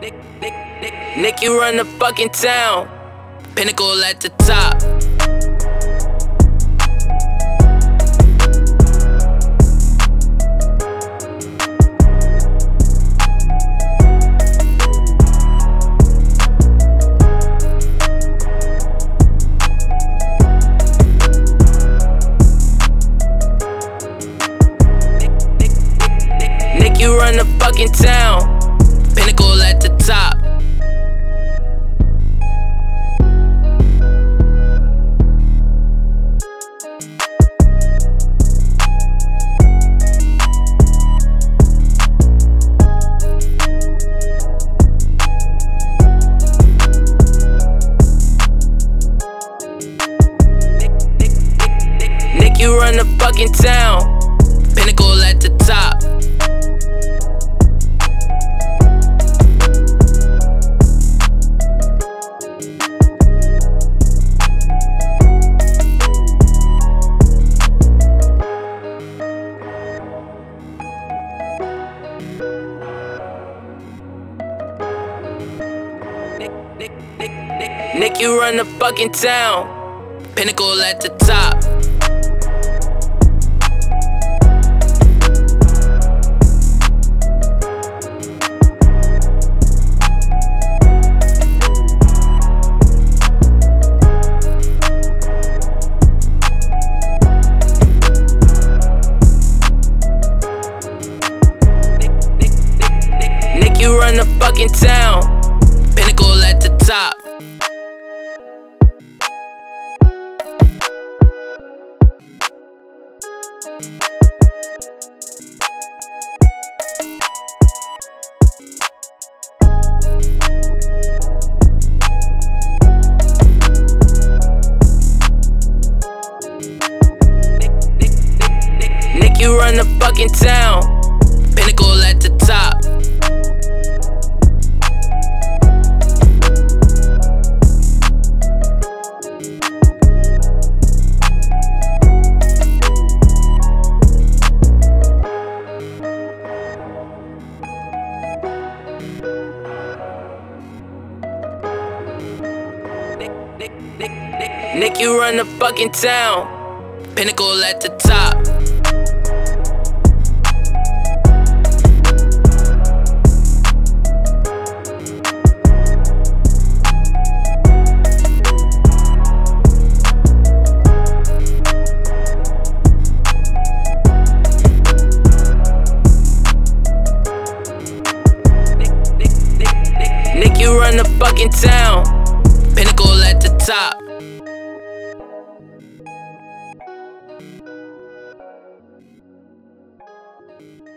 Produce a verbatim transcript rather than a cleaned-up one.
Nick, Nick, Nick, Nick, you run the fucking town. Pinnacle at the top. Nick, you run the fucking town. Pinnacle at the top. Nick, you run the fucking town. Pinnacle at the top. Nick, Nick, Nick, Nick, Nick, you run the fucking town. Pinnacle at the top. Nick, you run the fucking town. Pinnacle at the top. Nick, you run the fucking town. Pinnacle at the top. Nick, Nick, Nick, Nick, Nick, you run the fucking town. Pinnacle at the top. Nick, you run the fucking town. Pinnacle at the top. You